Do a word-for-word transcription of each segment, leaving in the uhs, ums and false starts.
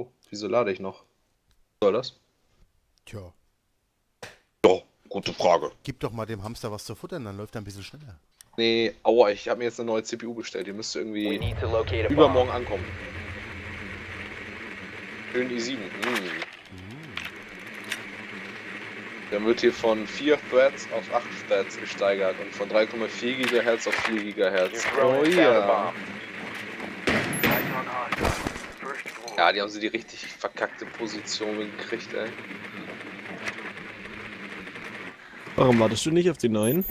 Oh, wieso lade ich noch? Was soll das? Tja. Ja, gute Frage. Gib doch mal dem Hamster was zu futtern, dann läuft er ein bisschen schneller. Nee, aua, ich habe mir jetzt eine neue C P U bestellt. Die müsste irgendwie übermorgen ankommen. Schön i sieben. Mm. Dann wird hier von vier Threads auf acht Threads gesteigert und von drei Komma vier Gigahertz auf vier Gigahertz. Oh ja. Ja, die haben sie die richtig verkackte Position gekriegt, ey. Warum wartest du nicht auf die neuen?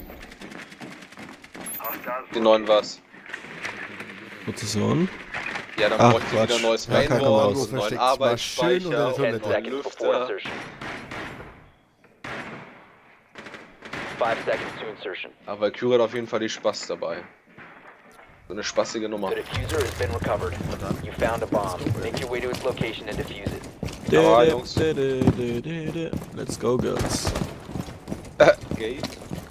Die neuen was? Prozessoren? Ja, dann Ach, bräuchte ich wieder Quatsch. ein neues Ja, kein Mainboard, Maus. einen neuen Versteckt's mal schön unter Arbeitsspeicher, der einen Toilette. neuen Lüfter. Five seconds to insertion. Aber Valkyrie hat auf jeden Fall die Spaß dabei. So eine spaßige Nummer. The diffuser has been recovered. You found a bomb. Make your way to its location and defuse it. Aber Jungs. Let's go, girls. Äh, Gate.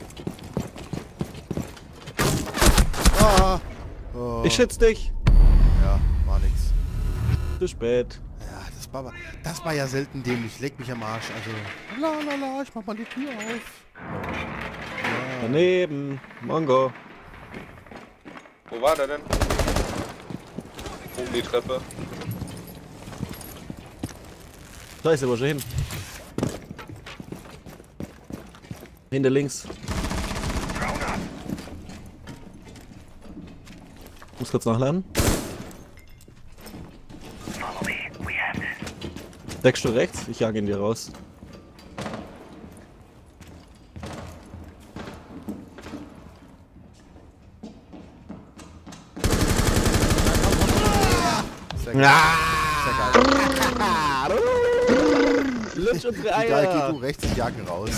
Ah! Oh. Ich schätze dich. Ja, war nix. Zu spät. Ja, das war, das war ja selten dämlich. Leck mich am Arsch. Also, la la la, ich mach mal die Tür auf. Ja. Daneben. Mongo. Wo war der denn? Oben die Treppe. Da ist er, wo schon hin. Hinter links. Muss kurz nachladen. Deckst du rechts? Ich jage ihn dir raus. Sehr geil. Sehr geil. Lutsch unsere Egal, geh Eier. du rechts, ich jag ihn raus.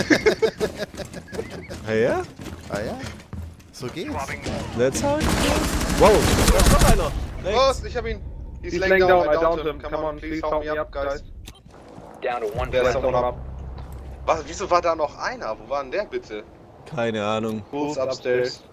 Ah ja? Ah ja? So geht's. Let's how it goes. Wow, da ist noch einer. Rechts. Was? Ich hab ihn. He's, He's laying laying down, down, I I downed downed him. him. Come on, please help me up, guys. Down to one There's friendly. someone up. Was, wieso war da noch einer? Wo war denn der bitte? Keine Ahnung. Who's upstairs?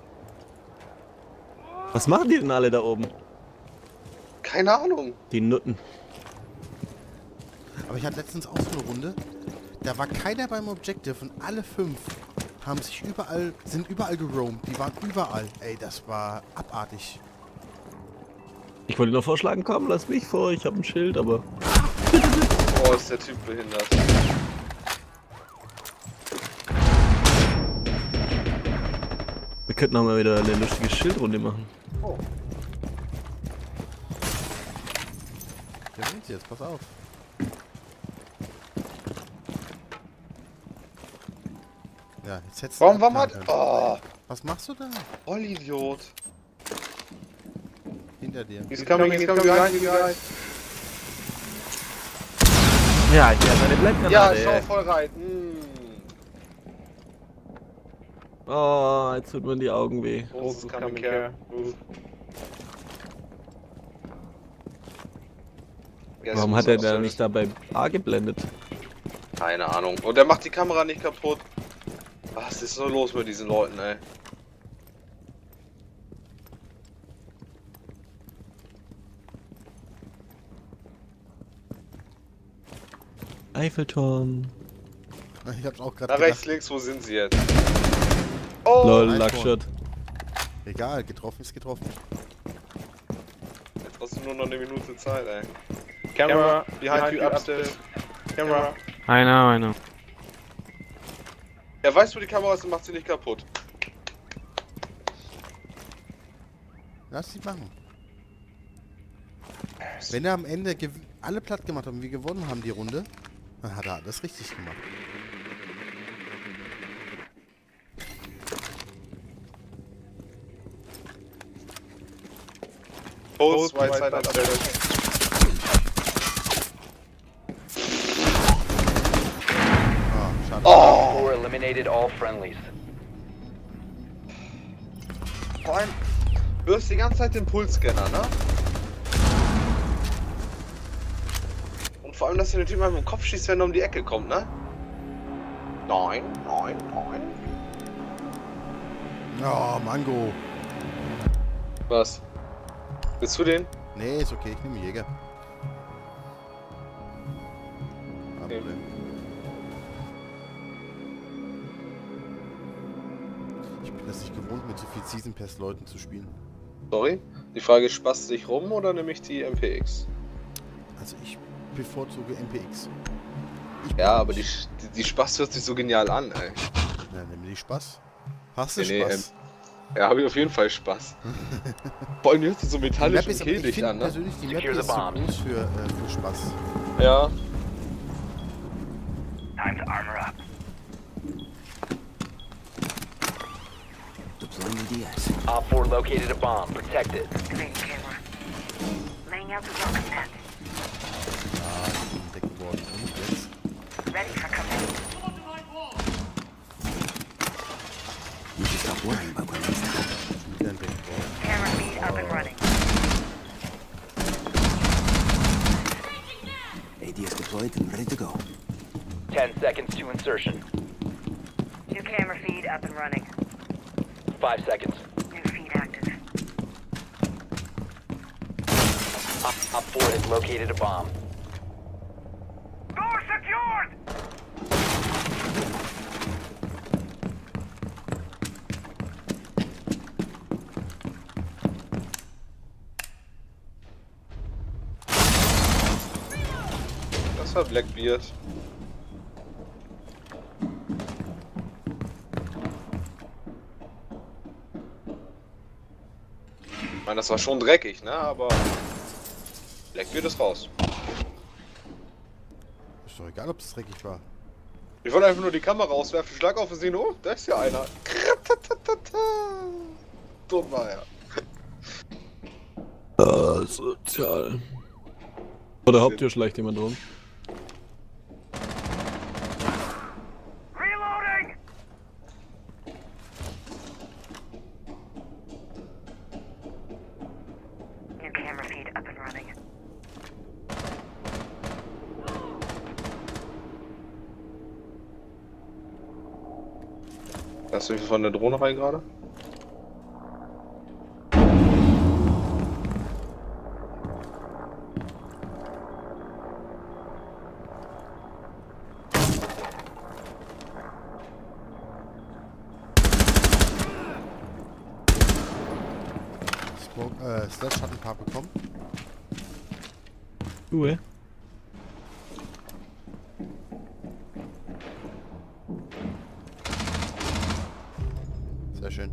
Was machen die denn alle da oben? Keine Ahnung. Die Nutten. Aber ich hatte letztens auch so eine Runde. Da war keiner beim Objective und alle fünf haben sich überall, sind überall geroamt. Die waren überall. Ey, das war abartig. Ich wollte nur vorschlagen, komm, lass mich vor, ich hab ein Schild, aber... Oh, ist der Typ behindert. Wir könnten auch mal wieder eine lustige Schildrunde machen. Oh. Der will sie jetzt, pass auf. Ja, jetzt hättest du Warum, warum abknallen hat... können. Oh, Was machst du da? Vollidiot. Hinter dir. He's coming, he's coming behind you guys. Ja, der hat eine Blendgranate, Ja, ey. schau voll rein. Mm. Oh, jetzt tut mir die Augen weh. Großes coming care. Warum hat er da nicht da bei A geblendet? Keine Ahnung. Und der macht die Kamera nicht kaputt. Was ist so los mit diesen Leuten, ey? Eiffelturm. Ich hab's auch gerade Na, gedacht. rechts, links, wo sind sie jetzt? Oh! Lol, iPhone. Luckshot. Egal, getroffen ist getroffen. Jetzt hast du nur noch eine Minute Zeit, ey. Camera, behind you, upstairs. Camera. I know, I know. Er weiß, wo die Kamera ist und macht sie nicht kaputt. Lass sie machen. Wenn er am Ende gew- alle platt gemacht hat und wir gewonnen haben die Runde, dann hat er alles richtig gemacht. Post, right side, upstairs. Ah, schade. Oh! Four eliminated all friendlies. Vor allem, du hörst die ganze Zeit den Pulsscanner, ne? Und vor allem, dass du den Typen einfach im Kopf schießt, wenn er um die Ecke kommt, ne? Nein, nein, nein. Oh, Mango. Was? Willst du den? Nee, ist okay, ich nehme Jäger. Okay. Problem. Ich bin das nicht gewohnt, mit so viel Season Pass Leuten zu spielen. Sorry? Die Frage ist, spaßt dich rum oder nehme ich die M P X? Also ich bevorzuge M P X. Ich Ja, aber die, die, die Spaß hört sich so genial an, ey. Na, nimm die Spaß. Hast du Nee, nee, Spaß? Ja, habe ich auf jeden Fall Spaß. Vor allem hört sich so Die metallisch Map und ist, aber ich kehlig finde an, ne? persönlich, die Map Secure the ist zu bomb. groß für, äh, für Spaß. Ja. Time to armor up. Deploying the D S. Op four located a bomb. Protect it. Activating camera. Laying out the welcome mat. Ah, ich bin entdeckt worden. Und jetzt? Ready for command. You should stop worrying about what needs to happen. Schon wieder entdeckt worden. Camera feed up and running. A D S deployed and ready to go. Ten seconds to insertion. New camera feed up and running. Five seconds. New feed active. Op, Op four has located a bomb. Door secured! Das war Blackbeard. Ich meine, das war schon dreckig, ne? Aber Blackbeard ist raus. Ist doch egal, ob es dreckig war. Ich wollte einfach nur die Kamera auswerfen, schlag auf und sehen, oh, da ist ja einer. Tot war er. Ah, sozial. Vor der Haupttür schleicht jemand rum. Reloading! New camera feed up and running. Hast du von der Drohne rein gerade? Smoke, äh, Slash hat ein paar bekommen. Cool. Sehr schön.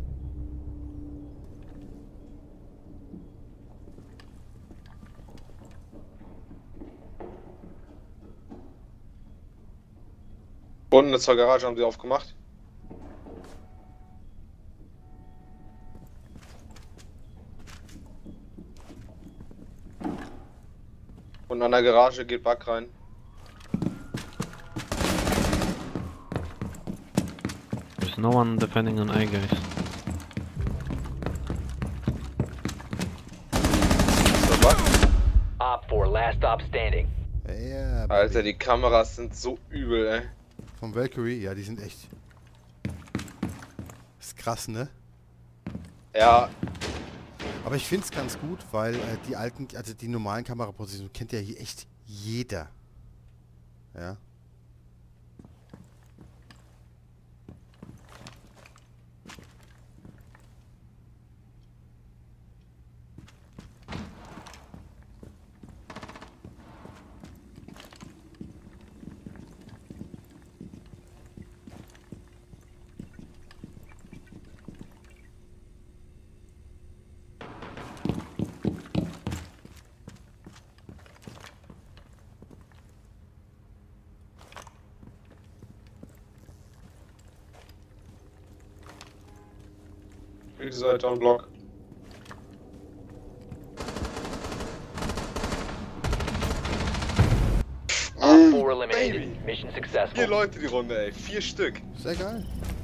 Unten zur Garage haben sie aufgemacht. Und an der Garage geht Bug rein. There's no one defending an A, guys. Ist der Bug? Op four, last stop standing. Ja, Alter, Baby. die Kameras sind so übel, ey. Vom Valkyrie, ja, die sind echt. Ist krass, ne? Ja, Aber ich find's ganz gut, weil äh, die alten, also die normalen Kamerapositionen kennt ja hier echt jeder. Ja. die Seite am Block. Op four eliminated. Mission Vier successful. Leute die Runde, ey. Vier Stück. Sehr geil.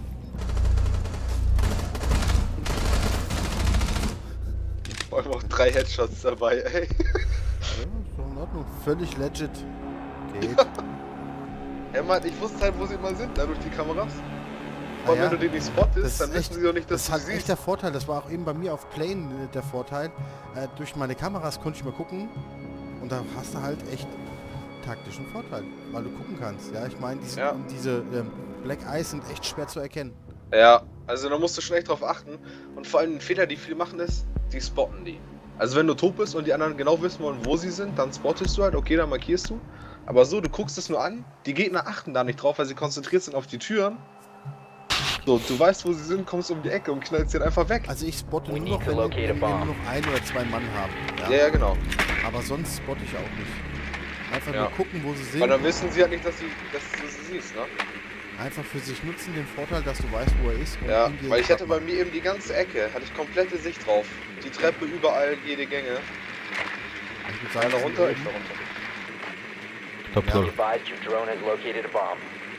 Vor allem auch drei Headshots dabei, ey. Ja, ist doch in Ordnung. Völlig legit. Geht. Ja, Mann, ich wusste halt, wo sie immer sind, da durch die Kameras. Ah, Und ja. wenn du den nicht spottest, Das dann ist echt, wissen sie doch nicht, dass das du hat sie echt siehst. der Vorteil. Das war auch eben bei mir auf Plane äh, der Vorteil. Äh, durch meine Kameras konnte ich mal gucken. Und da hast du halt echt taktischen Vorteil, weil du gucken kannst. Ja, ich meine, diese, Ja. diese ähm, Black Eyes sind echt schwer zu erkennen. Ja, also da musst du schon echt drauf achten. Und vor allem ein Fehler, die viele machen, ist, die spotten die. Also wenn du tot bist und die anderen genau wissen wollen, wo sie sind, dann spottest du halt, okay, dann markierst du. Aber so, du guckst es nur an, die Gegner achten da nicht drauf, weil sie konzentriert sind auf die Türen. So, du weißt, wo sie sind, kommst um die Ecke und knallst sie einfach weg. Also ich spotte We nur need noch, to wenn wir locate a wenn wir nur bomb. noch ein oder zwei Mann haben. Ja? Ja, ja, genau. Aber sonst spotte ich auch nicht. Einfach Ja. nur gucken, wo sie sind. Weil dann wissen sie halt nicht, dass, sie, dass du sie siehst, ne? Einfach für sich nutzen den Vorteil, dass du weißt, wo er ist. Und Ja, hingehen weil ich hatte und bei mir eben die ganze Ecke, hatte ich komplette Sicht drauf. Die Treppe, überall, jede Gänge. ich würde sagen, Einer sie runter, sind ich war runter. Top Be floor. advised your drone has located a bomb.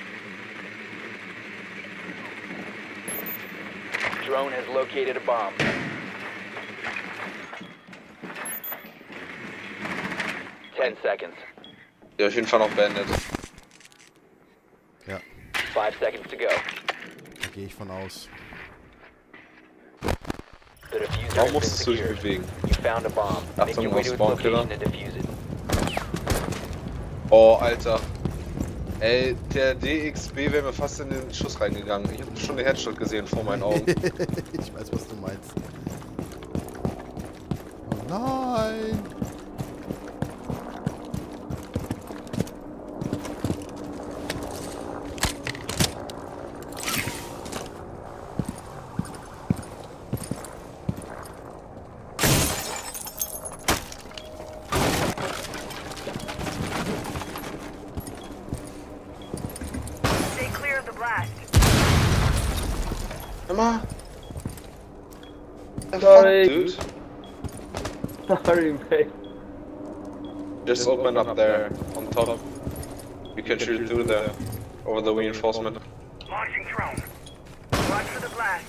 Drone has located a bomb. Ten seconds. Ja, auf jeden Fall noch beendet. Ja, Five seconds to go. da gehe ich von aus. The diffuser Warum has musstest du been dich secured. bewegen? You found a bomb. Make Achtung, your way auf to its Spawnkiller. location and defuse it. Oh, Alter. Ey, der D X B wäre mir fast in den Schuss reingegangen. Ich habe schon den Headshot gesehen vor meinen Augen. Ich weiß, was du meinst. Oh nein! Stay clear of the blast. Hör mal. The Sorry. fuck, dude? Sorry, mate. Just open up there, on top. You can shoot through there, over the reinforcement. Launching drone. Watch for the blast.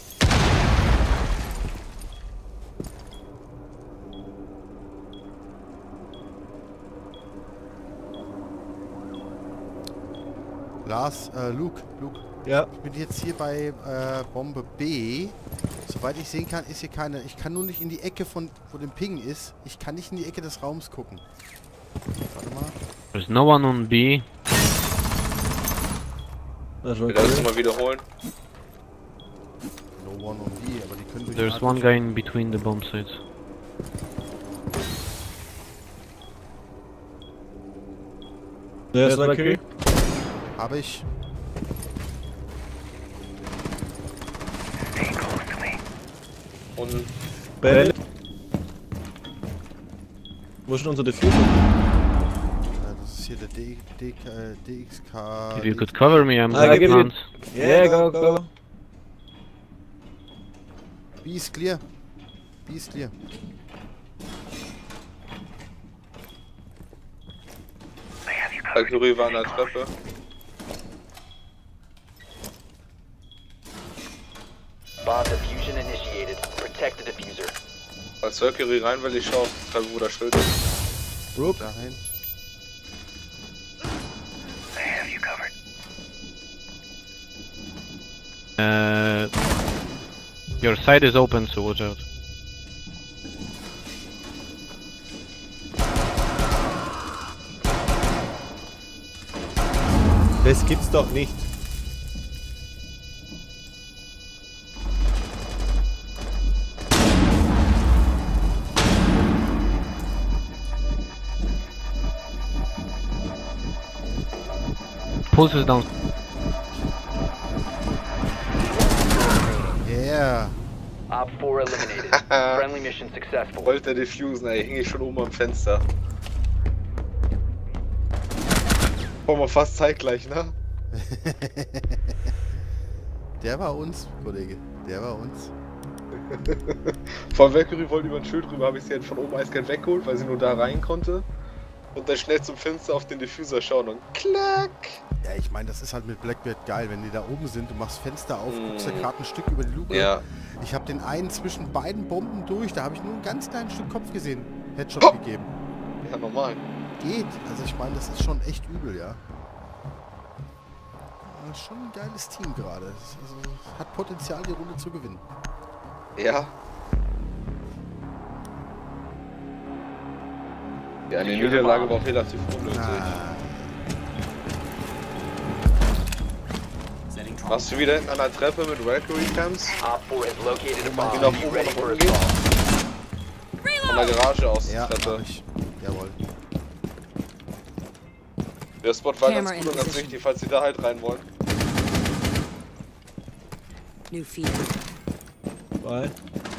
Lars, äh, Luke, Luke, Ja. ich bin jetzt hier bei äh, Bombe B. Soweit ich sehen kann, ist hier keine. Ich kann nur nicht in die Ecke von, wo dem Ping ist. Ich kann nicht in die Ecke des Raums gucken. Warte mal. There's no one on B. Das war Ich will das cool. mal wiederholen. No one on B, aber die können durch There's den one guy in between the bomb sites. Der ist Valkyrie. Habe ich. Stay close to me. Und Bälle. Wo ist denn unser Diffuser? Äh, das ist hier der D, D, äh, D X K. If you could cover me, I'm Ah, taking give it- plants. Yeah, go, go. B ist clear. B ist clear. They have you covered. Valkyrie war an der Treppe. Bomb diffusion initiated. Protect the diffuser. Als Valkyrie rein will, ich schaue auf die Treppe, wo das Schild ist. Rook. Dahin. They have you covered. Uh, your side is open, so watch out. Das gibt's doch nicht. Pulse is down. Yeah. Op four eliminated. Friendly mission successful. Wollte der diffusen, ey, hing ich schon oben am Fenster. Wollen wir fast zeitgleich, ne? Der war uns, Kollege. Der war uns. Von Valkyrie wollte über ein Schild rüber, habe ich sie halt von oben eiskalt weggeholt, weil sie nur da rein konnte. Und dann schnell zum Fenster auf den Diffuser schauen und klack! Ja, ich meine, das ist halt mit Blackbeard geil, wenn die da oben sind, du machst Fenster auf, Mm. guckst da gerade ein Stück über die Luke. Ja. Ich habe den einen zwischen beiden Bomben durch, da habe ich nur ein ganz kleines Stück Kopf gesehen. Headshot Oh. gegeben. Ja, normal. Geht. Also ich meine, das ist schon echt übel, ja. Ja, schon ein geiles Team gerade. Es- Also, es hat Potenzial, die Runde zu gewinnen. Ja. Ja, eine Niederlage war auch relativ unnötig. Ah, Warst du wieder hinten an der Treppe mit Valkyrie Camps? Op four has located a bomb. Geh nach Be oben ready und nach for unten gehen. assault. Von der Garage aus ja, die Treppe. mach ich. Jawohl. Der Spot war ganz Camera gut in und ganz position. wichtig, falls sie da halt rein wollen. New feed. Bye.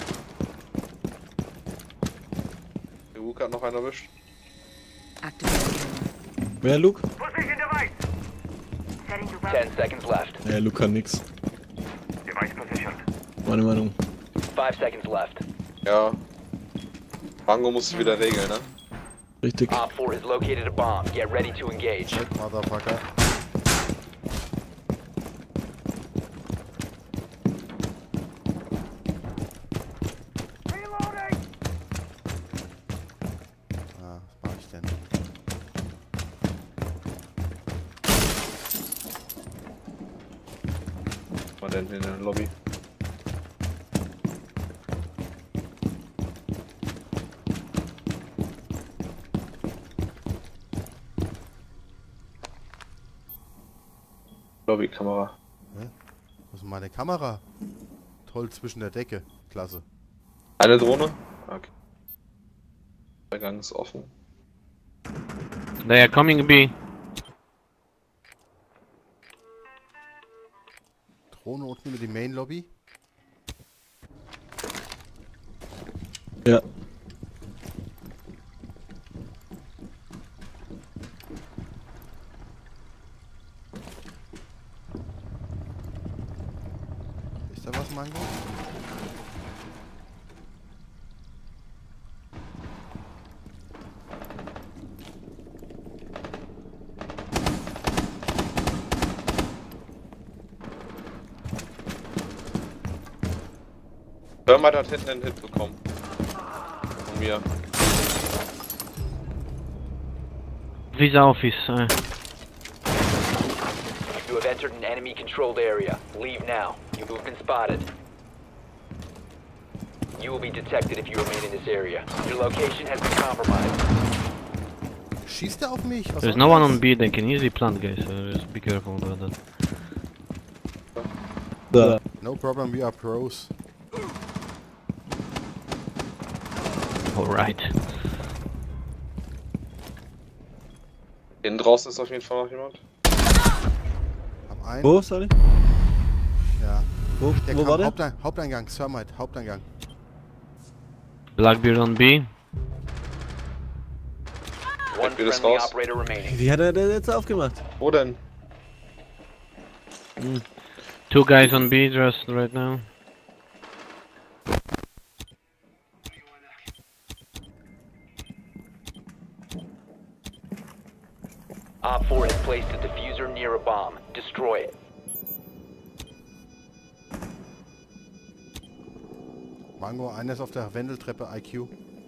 Der Luke hat noch einen erwischt. Activate camera. Wer, Luke? Position device. Setting to Ten weapon. seconds left. Ja, Luke kann nix. Device positioned. Meine Meinung. Five seconds left. Ja. Mango musst du wieder regeln, ne? Richtig. Op four has located a bomb. Get ready to engage. Check, Motherfucker. Reloading. Ah, was mach ich denn? Mal denn in der Lobby. Lobbykamera. Wo ist denn meine Kamera? Toll zwischen der Decke. Klasse. Eine Drohne? Okay. Der Gang ist offen. They are coming B. Drohne unten über die Main Lobby. Ja. Ist da was, Mango? Burma hat hinten einen Hit bekommen. Von mir. Visa office. Uh, You have entered an enemy-controlled area. Leave now. You have been spotted. You will be detected if you remain in this area. Your location has been compromised. Schießt er auf mich? Was there's soll no one das? on B. They can easily plant, guys. So just be careful about that. Da. No problem, we are pros. Alright. Innen draußen ist auf jeden Fall noch jemand. Hab einen. Wo, sorry? Ja. Wo, Der wo kam war der? Hauptein Haupteingang, Thermite, Haupteingang. Blackbeard on B. One Blackbeard ist friendly raus. operator remaining. Wie hat er denn jetzt aufgemacht? Wo denn? Two guys on B just right now. Op four has placed a diffuser near a bomb. Destroy it. Mango, einer ist auf der Wendeltreppe, I Q.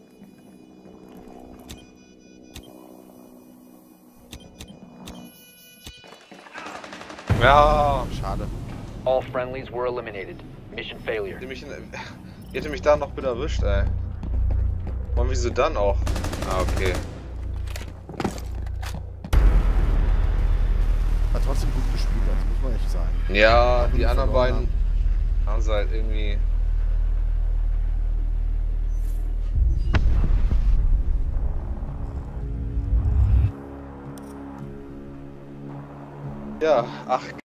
Ja. Schade. All friendlies were eliminated. Mission failure. Ihr mich, in, ihr hättet mich da noch bitte erwischt, ey. Und wieso dann auch? Ah, okay. Hat trotzdem gut gespielt, das muss man echt sagen. Ja, die Gut anderen verloren beiden haben sie halt irgendwie. Ja, ach